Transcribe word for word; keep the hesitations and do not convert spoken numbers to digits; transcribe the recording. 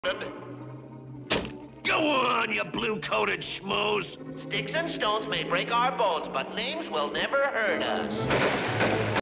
Go on, you blue-coated schmoes! Sticks and stones may break our bones, but names will never hurt us.